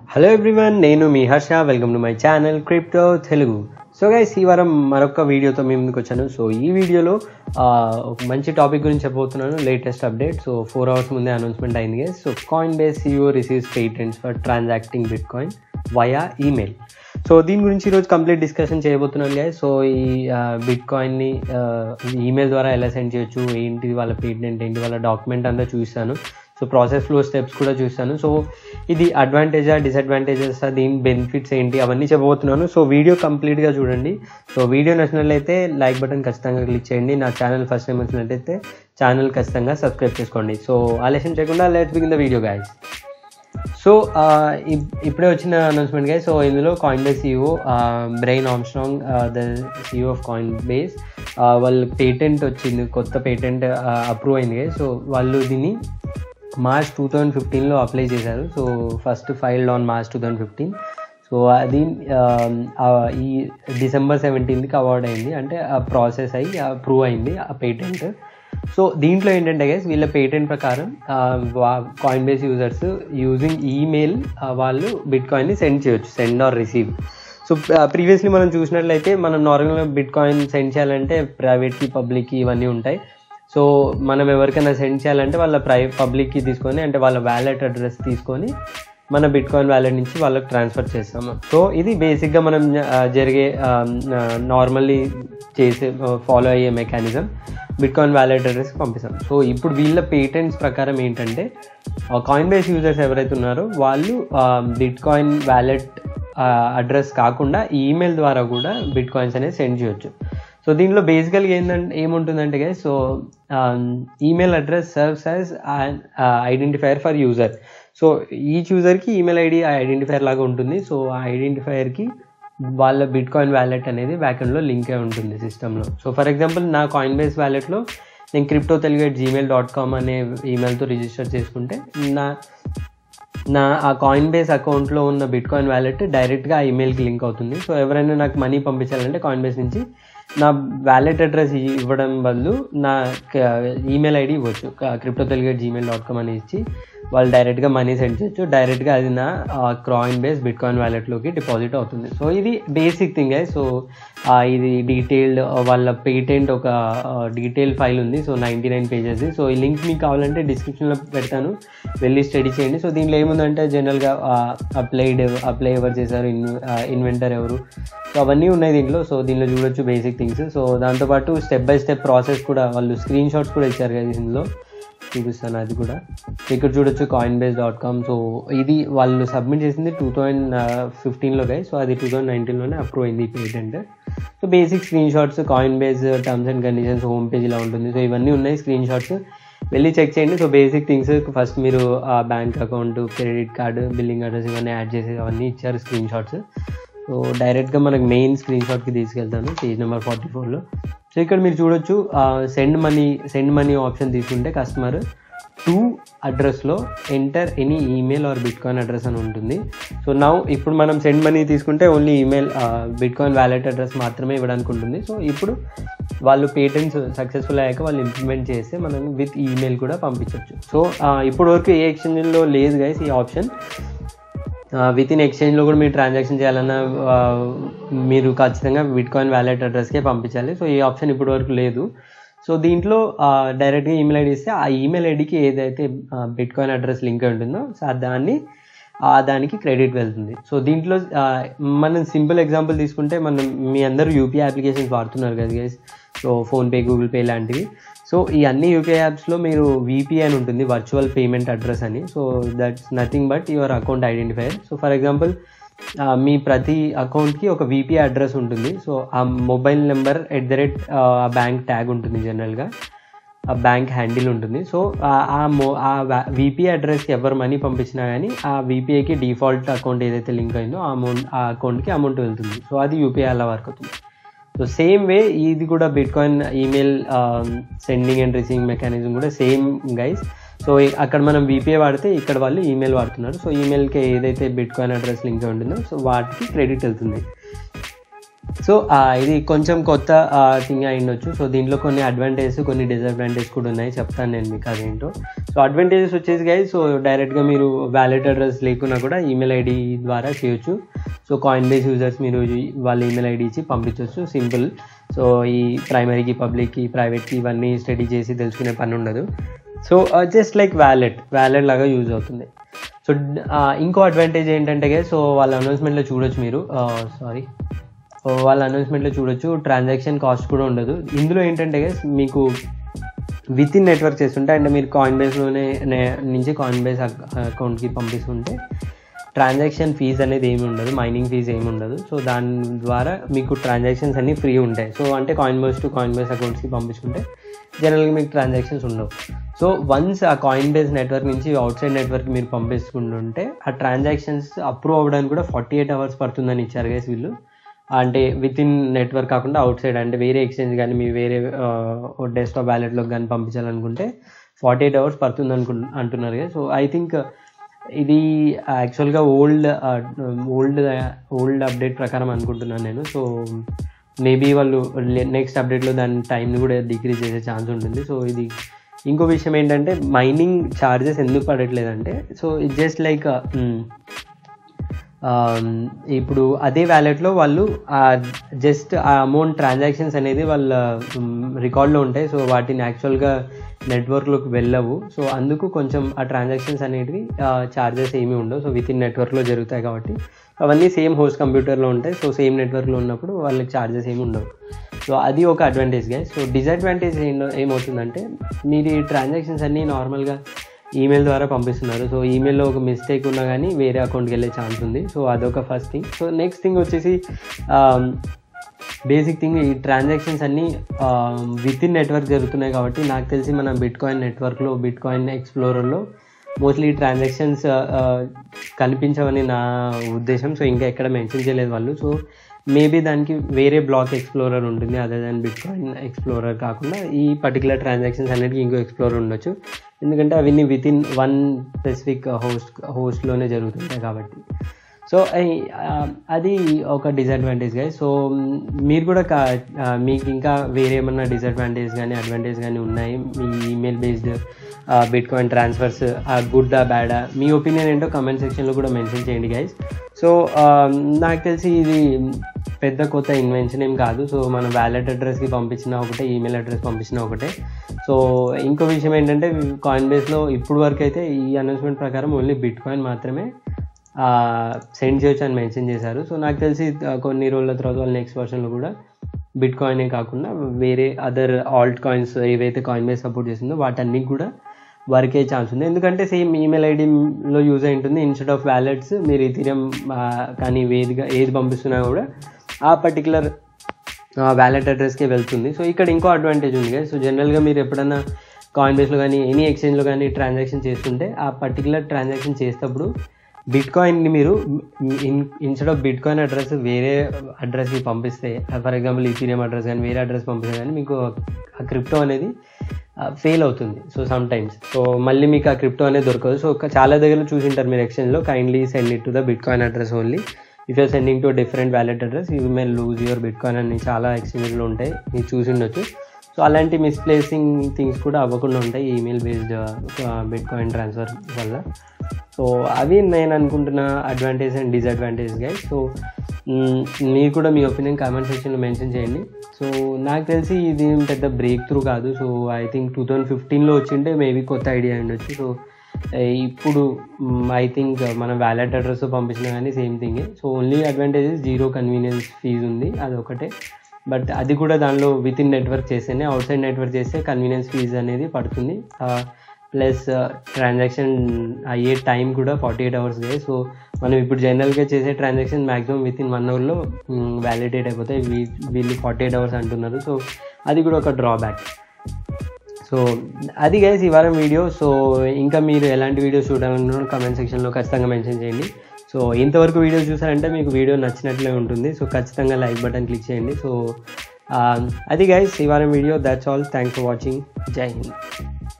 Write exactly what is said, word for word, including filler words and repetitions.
Hello everyone, నేను మీ Harsha. Welcome to my channel crypto Telugu. So guys, ఈ వారం మరొక వీడియోతో మీ ముందుకు వచ్చాను. సో ఈ వీడియోలో ఒక మంచి టాపిక్ గురించి చెప్పబోతున్నాను, latest update. So four hours ముందే అనౌన్స్మెంట్ అయింది guys. So Coinbase CEO receives patents for transacting bitcoin via email. So దీని గురించి ఈరోజు కంప్లీట్ డిస్కషన్ చేయబోతున్నాను గైస్. సో ఈ బిట్ కాయిన్ని ఈమెయిల్ ద్వారా ఎలా సెండ్ చేయొచ్చు, ఏంటి వాళ్ళ పేటెంట్ ఏంటి, వాళ్ళ డాక్యుమెంట్ అంతా చూస్తాను. సో ప్రాసెస్ ఫ్లో స్టెప్స్ కూడా చూస్తాను. సో ఇది అడ్వాంటేజా డిసడ్వాంటేజెస్, దీని బెనిఫిట్స్ ఏంటి, అవన్నీ చెప్పబోతున్నాను. సో వీడియో కంప్లీట్గా చూడండి. సో వీడియో నచ్చినట్లయితే లైక్ బటన్ ఖచ్చితంగా క్లిక్ చేయండి. నా ఛానల్ ఫస్ట్ టైం వచ్చినట్లయితే ఛానల్ ఖచ్చితంగా సబ్స్క్రైబ్ చేసుకోండి. సో ఆలస్యం చేయకుండా let's begin the video guys. So ఇప్పుడే వచ్చిన అనౌన్స్మెంట్ గైస్. సో ఇందులో Coinbase CEO Brian Armstrong, the CEO of Coinbase, వాళ్ళ పేటెంట్ వచ్చింది, కొత్త పేటెంట్ అప్రూవ్ అయింది గైస్. సో వాళ్ళు దీన్ని మార్చ్ టూ థౌజండ్ ఫిఫ్టీన్లో అప్లై చేశారు. So first filed on March two thousand fifteen. So అది ఈ డిసెంబర్ సెవెంటీన్త్కి అవార్డ్ అయింది, అంటే ఆ ప్రాసెస్ అయ్యి అప్రూవ్ అయింది ఆ పేటెంట్. సో దీంట్లో ఏంటంటే గైస్, వీళ్ళ పేటెంట్ ప్రకారం Coinbase users using email వాళ్ళు బిట్ కాయిన్ని సెండ్ చేయొచ్చు, send or receive. So previously మనం చూసినట్లయితే మనం నార్మల్గా బిట్ కాయిన్ సెండ్ చేయాలంటే ప్రైవేట్కి పబ్లిక్కి ఇవన్నీ ఉంటాయి. సో మనం ఎవరికైనా సెండ్ చేయాలంటే వాళ్ళ ప్రై పబ్లిక్కి తీసుకొని, అంటే వాళ్ళ వ్యాలెట్ అడ్రస్ తీసుకొని మన బిట్ కాయిన్ వ్యాలెట్ నుంచి వాళ్ళకి ట్రాన్స్ఫర్ చేస్తాము. సో ఇది బేసిక్గా మనం జరిగే నార్మల్లీ చేసే ఫాలో అయ్యే మెకానిజం. బిట్ కాయిన్ వ్యాలెట్ అడ్రస్కి పంపిస్తాం. సో ఇప్పుడు వీళ్ళ పేటెంట్స్ ప్రకారం ఏంటంటే, కాయిన్ బేస్ యూజర్స్ ఎవరైతే ఉన్నారో వాళ్ళు బిట్ కాయిన్ వ్యాలెట్ అడ్రస్ కాకుండా ఈమెయిల్ ద్వారా కూడా బిట్ కాయిన్స్ అనేది సెండ్ చేయొచ్చు. సో దీంట్లో బేసికల్గా ఏంటంటే ఏముంటుందంటే guys, so email address serves as identifier for user. So each యూజర్కి ఈమెయిల్ ఐడి ఐడెంటిఫైయర్ లాగా ఉంటుంది. సో ఆ ఐడెంటిఫైయర్కి వాళ్ళ బిట్ కాయిన్ వ్యాలెట్ అనేది బ్యాకెండ్లో లింక్ అయి ఉంటుంది సిస్టంలో. సో ఫర్ ఎగ్జాంపుల్ నా కాయిన్ బేస్ వ్యాలెట్లో నేను crypto Telugu at Gmail dot com అనే ఈమెయిల్తో రిజిస్టర్ చేసుకుంటే నా నా ఆ కాయిన్ బేస్ అకౌంట్లో ఉన్న బిట్ కాయిన్ వ్యాలెట్ డైరెక్ట్గా ఆ ఈమెయిల్కి లింక్ అవుతుంది. సో ఎవరైనా నాకు మనీ పంపించాలంటే కాయిన్ బేస్ నుంచి నా వ్యాలెట్ అడ్రస్ ఇవ్వడం బదులు నా ఈమెయిల్ ఐడి ఇవ్వచ్చు, crypto Telugu at Gmail dot com అని ఇచ్చి వాళ్ళు డైరెక్ట్గా మనీ సెండ్ చేయొచ్చు. డైరెక్ట్గా అది నా కాయిన్ బేస్ బిట్ కాయిన్ వ్యాలెట్లోకి డిపాజిట్ అవుతుంది. సో ఇది బేసిక్ థింగ్. సో ఇది డీటెయిల్డ్ వాళ్ళ పేటెంట్ ఒక డీటెయిల్ ఫైల్ ఉంది. So ninety nine pages. So ఈ లింక్ మీకు కావాలంటే డిస్క్రిప్షన్లో పెడతాను, వెళ్ళి స్టడీ చేయండి. సో దీంట్లో ఏముందంటే జనరల్గా అప్లైడ్ అప్లై ఎవరు చేశారు, ఇన్ ఇన్వెంటర్ ఎవరు, సో అవన్నీ ఉన్నాయి దీంట్లో. సో దీనిలో చూడొచ్చు బేసిక్ థింగ్స్. సో దాంతోపాటు స్టెప్ బై స్టెప్ ప్రాసెస్ కూడా వాళ్ళు స్క్రీన్ షాట్స్ కూడా ఇచ్చారు కదా, ఇందులో చూపిస్తాను అది కూడా. ఇక్కడ చూడొచ్చు Coinbase dot com. So ఇది వాళ్ళు సబ్మిట్ చేసింది టూ థౌజండ్ ఫిఫ్టీన్లో గై. సో అది టూ థౌజండ్ నైన్టీన్లోనే అప్రూవ్ అయింది ఈ patent. So basic screenshots, Coinbase terms and conditions home page ఇలా ఉంటుంది. సో ఇవన్నీ ఉన్నాయి స్క్రీన్ షాట్స్, వెళ్ళి చెక్ చేయండి. సో బేసిక్ థింగ్స్, ఫస్ట్ మీరు ఆ bank account, credit card, billing address ఇవన్నీ యాడ్ చేసి అవన్నీ ఇచ్చారు స్క్రీన్ షాట్స్. సో డైరెక్ట్గా మనకు మెయిన్ స్క్రీన్ షాట్కి తీసుకెళ్తాను, పేజ్ నెంబర్ ఫార్టీ ఫోర్లో. సో ఇక్కడ మీరు చూడొచ్చు send money send money option తీసుకుంటే కస్టమర్ టు అడ్రస్లో enter any email or bitcoin address అని ఉంటుంది. సో నౌ ఇప్పుడు మనం సెండ్ మనీ తీసుకుంటే only email bitcoin wallet address మాత్రమే ఇవ్వడానికి ఉంటుంది. సో ఇప్పుడు వాళ్ళు పేటెంట్స్ సక్సెస్ఫుల్ అయ్యాక వాళ్ళు ఇంప్లిమెంట్ చేస్తే మనం విత్ ఈమెయిల్ కూడా పంపించవచ్చు. సో ఇప్పుడు వరకు ఏ ఎక్స్చేంజ్లో లేదు గైస్ ఈ ఆప్షన్. విత్ ఇన్ ఎక్స్చేంజ్లో కూడా మీరు ట్రాన్సాక్షన్ చేయాలన్నా మీరు ఖచ్చితంగా బిట్ కాయిన్ వ్యాలెట్ అడ్రస్కే పంపించాలి. సో ఈ ఆప్షన్ ఇప్పటి వరకు లేదు. సో దీంట్లో డైరెక్ట్గా ఈమెయిల్ ఐడి ఇస్తే ఆ ఈమెయిల్ ఐడికి ఏదైతే బిట్ కాయిన్ అడ్రస్ లింక్ అయి ఉంటుందో సో దాన్ని దానికి క్రెడిట్ వెళ్తుంది. సో దీంట్లో మనం సింపుల్ ఎగ్జాంపుల్ తీసుకుంటే, మనం మీ అందరూ యూపీఐ అప్లికేషన్స్ వాడుతున్నారు కదా guys. So PhonePe, Google Pay లాంటివి. సో ఈ అన్ని యూపీఐ యాప్స్లో మీరు వీపీఐ అని ఉంటుంది, వర్చువల్ పేమెంట్ అడ్రస్ అని. So that's nothing but your account identifier. So for example మీ ప్రతి అకౌంట్కి ఒక వీపీఐ అడ్రస్ ఉంటుంది. సో ఆ mobile number at the rate ఆ బ్యాంక్ ట్యాగ్ ఉంటుంది, జనరల్గా ఆ బ్యాంక్ హ్యాండిల్ ఉంటుంది. సో ఆ మో ఆ వీపీఐ అడ్రస్కి ఎవరు మనీ పంపించినా కానీ ఆ వీపీఐకి డిఫాల్ట్ అకౌంట్ ఏదైతే లింక్ అయిందో ఆ అమౌంట్ ఆ అకౌంట్కి అమౌంట్ వెళ్తుంది. సో అది యూపీఐ అలా వర్క్ అవుతుంది. సో సేమ్ వే ఇది కూడా bitcoin email sending and receiving mechanism కూడా సేమ్ గైస్. సో అక్కడ మనం వీపీఐ వాడితే ఇక్కడ వాళ్ళు ఈమెయిల్ వాడుతున్నారు. సో ఈమెయిల్కి ఏదైతే బిట్ కాయిన్ అడ్రస్ లింక్ ఉంటుందో సో వాటికి క్రెడిట్ వెళ్తుంది. సో ఇది కొంచెం కొత్త థింగ్ అయి ఉండొచ్చు. సో దీంట్లో కొన్ని అడ్వాంటేజెస్ కొన్ని డిసడ్వాంటేజెస్ కూడా ఉన్నాయి, చెప్తాను నేను మీకు అదేంటో. సో అడ్వాంటేజెస్ వచ్చేసి గైస్, సో డైరెక్ట్గా మీరు వ్యాలెట్ అడ్రస్ లేకున్నా కూడా ఈమెయిల్ ఐడి ద్వారా చేయొచ్చు. సో కాయిన్ బేస్ యూజర్స్ మీరు వాళ్ళ ఈమెయిల్ ఐడి ఇచ్చి పంపించవచ్చు, సింపుల్. సో ఈ ప్రైమరీకి పబ్లిక్కి ప్రైవేట్కి ఇవన్నీ స్టడీ చేసి తెలుసుకునే పని ఉండదు. So just like wallet wallet లాగా యూజ్ అవుతుంది. సో ఇంకో అడ్వాంటేజ్ ఏంటంటే గైస్, సో వాళ్ళ అనౌన్స్మెంట్లో చూడొచ్చు మీరు, సారీ వాళ్ళ అనౌన్స్మెంట్లో చూడొచ్చు ట్రాన్సాక్షన్ కాస్ట్ కూడా ఉండదు. ఇందులో ఏంటంటే గైస్ మీకు విత్ ఇన్ నెట్వర్క్ చేస్తుంటే, అంటే మీరు కాయిన్ బేస్లోనే నుంచి కాయిన్ బేస్ అకౌంట్కి పంపిస్తుంటే ట్రాన్సాక్షన్ ఫీజ్ అనేది ఏమి ఉండదు, మైనింగ్ ఫీజ్ ఏమి ఉండదు. సో దాని ద్వారా మీకు ట్రాన్సాక్షన్స్ అన్నీ ఫ్రీ ఉంటాయి. సో అంటే Coinbase to Coinbase అకౌంట్స్కి పంపించుకుంటే జనరల్గా మీకు ట్రాన్సాక్షన్స్ ఉండవు. సో వన్స్ ఆ కాయిన్ బేస్ నెట్వర్క్ నుంచి అవుట్ సైడ్ నెట్వర్క్ మీరు పంపిస్తుంటే ఆ ట్రాన్సాక్షన్స్ అప్రూవ్ అవ్వడానికి కూడా ఫార్టీ ఎయిట్ అవర్స్ పడుతుందని ఇచ్చారు గైస్ వీళ్ళు. అంటే విత్ ఇన్ నెట్వర్క్ కాకుండా అవుట్ సైడ్, అంటే వేరే ఎక్స్చేంజ్ కానీ మీ వేరే డెస్క్టాప్ వ్యాలెట్లోకి కానీ పంపించాలనుకుంటే ఫార్టీ ఎయిట్ అవర్స్ పడుతుంది అనుకు అంటున్నారు కదా. సో ఐ థింక్ ఇది యాక్చువల్గా ఓల్డ్ ఓల్డ్ ఓల్డ్ అప్డేట్ ప్రకారం అనుకుంటున్నాను నేను. సో మేబీ వాళ్ళు నెక్స్ట్ అప్డేట్లో దాని టైంని కూడా డిక్రీజ్ చేసే ఛాన్స్ ఉంటుంది. సో ఇది ఇంకో విషయం ఏంటంటే మైనింగ్ ఛార్జెస్ ఎందుకు పడట్లేదంటే, సో ఇట్ జస్ట్ లైక్ ఇప్పుడు అదే వ్యాలెట్లో వాళ్ళు జస్ట్ ఆ అమౌంట్ ట్రాన్సాక్షన్స్ అనేది వాళ్ళ రికార్డ్లో ఉంటాయి. సో వాటిని యాక్చువల్గా నెట్వర్క్లోకి వెళ్ళవు. సో అందుకు కొంచెం ఆ ట్రాన్సాక్షన్స్ అనేటివి ఛార్జెస్ ఏమీ ఉండవు. సో విత్ ఇన్ నెట్వర్క్లో జరుగుతాయి కాబట్టి అవన్నీ సేమ్ హోస్ట్ కంప్యూటర్లో ఉంటాయి. సో సేమ్ నెట్వర్క్లో ఉన్నప్పుడు వాళ్ళకి ఛార్జెస్ ఏమి ఉండవు. సో అది ఒక అడ్వాంటేజ్ గా. సో డిసడ్వాంటేజ్ ఏమవుతుందంటే, మీరు ఈ ట్రాన్సాక్షన్స్ అన్నీ నార్మల్గా ఈమెయిల్ ద్వారా పంపిస్తున్నారు. సో ఈమెయిల్లో ఒక మిస్టేక్ ఉన్నా కానీ వేరే అకౌంట్కి వెళ్ళే ఛాన్స్ ఉంది. సో అదొక first thing. So next thing వచ్చేసి బేసిక్ థింగ్, ఈ ట్రాన్సాక్షన్స్ అన్నీ విత్ ఇన్ నెట్వర్క్ జరుగుతున్నాయి కాబట్టి నాకు తెలిసి మన బిట్ కాయిన్ నెట్వర్క్లో బిట్ కాయిన్ ఎక్స్ప్లోరర్లో మోస్ట్లీ ట్రాన్సాక్షన్స్ కనిపించవని నా ఉద్దేశం. సో ఇంకా ఎక్కడ మెన్షన్ చేయలేదు వాళ్ళు. సో మేబీ దానికి వేరే బ్లాక్ ఎక్స్ప్లోరర్ ఉంటుంది other than bitcoin explorer కాకుండా ఈ పర్టికులర్ ట్రాన్సాక్షన్స్ అన్నిటికీ ఇంకో ఎక్స్ప్లోరర్ ఉండొచ్చు, ఎందుకంటే అవన్నీ within one specific host హోస్ట్లోనే జరుగుతుంటాయి కాబట్టి. సో అది ఒక డిసడ్వాంటేజ్ గా. సో మీరు కూడా మీకు ఇంకా వేరే ఏమన్నా డిసడ్వాంటేజ్ కానీ అడ్వాంటేజ్ కానీ ఉన్నాయి మీ email based bitcoin transfers, గుడ్డా బ్యాడా, మీ ఒపీనియన్ ఏంటో కమెంట్ సెక్షన్లో కూడా మెన్షన్ చేయండి గైస్. సో నాకు తెలిసి ఇది పెద్ద కొత్త ఇన్వెన్షన్ ఏం కాదు. సో మన వ్యాలెట్ అడ్రస్కి పంపించిన ఒకటే, ఈమెయిల్ అడ్రస్ పంపించిన ఒకటే. సో ఇంకో విషయం ఏంటంటే, కాయిన్ బేస్లో ఇప్పుడు వరకు అయితే ఈ అనౌన్స్మెంట్ ప్రకారం ఓన్లీ బిట్ కాయిన్ మాత్రమే సెండ్ చేయొచ్చు అని మెన్షన్ చేశారు. సో నాకు తెలిసి కొన్ని రోజుల తర్వాత వాళ్ళు నెక్స్ట్ వర్షన్లో కూడా బిట్ కాయినే కాకుండా వేరే అదర్ ఆల్ట్ కాయిన్స్ ఏవైతే కాయిన్ బేస్ సపోర్ట్ చేస్తుందో వాటన్నిటికి కూడా వర్కే ఛాన్స్ ఉంది. ఎందుకంటే సేమ్ ఈమెయిల్ ఐడిలో యూజ్ అయి ఉంటుంది. ఇన్స్టెడ్ ఆఫ్ వ్యాలెట్స్ మీరు ఇథీరియం కానీ ఏదిగా ఏది పంపిస్తున్నా కూడా ఆ పర్టికులర్ వ్యాలెట్ అడ్రస్కే వెళ్తుంది. సో ఇక్కడ ఇంకో అడ్వాంటేజ్ ఉంది కదా. సో జనరల్గా మీరు ఎప్పుడన్నా కాయిన్ బేస్లో కానీ ఎనీ ఎక్స్చేంజ్లో కానీ ట్రాన్సాక్షన్ చేస్తుంటే ఆ పర్టికులర్ ట్రాన్సాక్షన్ చేసేటప్పుడు బిట్ కాయిన్ని మీరు in instead of bitcoin address వేరే అడ్రస్కి పంపిస్తే, ఫర్ ఎగ్జాంపుల్ ఈథీరియం అడ్రస్ కానీ వేరే అడ్రస్ పంపిస్తే కానీ మీకు ఆ క్రిప్టో అనేది ఫెయిల్ అవుతుంది. సో సమ్ టైమ్స్ సో మళ్ళీ మీకు ఆ క్రిప్టో అనేది దొరకదు. సో చాలా దగ్గర చూసింటారు మీరు ఎక్స్చేంజ్లో, kindly send it to the bitcoin address only. If you're sending to different wallet address you may lose your bitcoin అని చాలా ఎక్స్చేంజ్లో ఉంటాయి, మీరు చూసి ఉండొచ్చు. సో అలాంటి మిస్ప్లేసింగ్ థింగ్స్ కూడా అవ్వకుండా ఉంటాయి email based bitcoin transfer వల్ల. సో అవి నేను అనుకుంటున్న అడ్వాంటేజ్ అండ్ డిసడ్వాంటేజ్ గా. సో మీరు కూడా మీ ఒపీనియన్ కామెంట్ సెక్షన్లో మెన్షన్ చేయండి. సో నాకు తెలిసి ఇది పెద్ద బ్రేక్ త్రూ కాదు. So I think two thousand ఫిఫ్టీన్లో వచ్చింటే మేబీ కొత్త ఐడియా ఉండొచ్చు. సో ఇప్పుడు ఐ థింక్ మనం వ్యాలెట్ అడ్రస్ పంపించినా కానీ సేమ్ థింగే. So only advantages zero convenience fee ఉంది, అదొకటే. బట్ అది కూడా దానిలో విత్ ఇన్ నెట్వర్క్ చేస్తేనే, అవుట్ సైడ్ నెట్వర్క్ చేస్తే కన్వీనియన్స్ ఫీజు అనేది పడుతుంది. ప్లస్ ట్రాన్సాక్షన్ అయ్యే టైం కూడా forty eight hours day. So మనం ఇప్పుడు జనరల్గా చేసే transaction maximum within one అవర్లో వ్యాలిడేట్ అయిపోతాయి, వీ వీళ్ళు ఫార్టీ ఎయిట్ అవర్స్ అంటున్నారు. సో అది కూడా ఒక డ్రాబ్యాక్. సో అది గైస్ ఈ వారం వీడియో. సో ఇంకా మీరు ఎలాంటి వీడియోస్ చూడాలన్నా కామెంట్ సెక్షన్లో ఖచ్చితంగా మెన్షన్ చేయండి. సో ఇంతవరకు వీడియో చూసారంటే మీకు వీడియో నచ్చినట్లే ఉంటుంది. సో ఖచ్చితంగా లైక్ బటన్ క్లిక్ చేయండి. సో అది గైస్ ఈ వారం video. That's all. Thanks for watching. జై హింద్.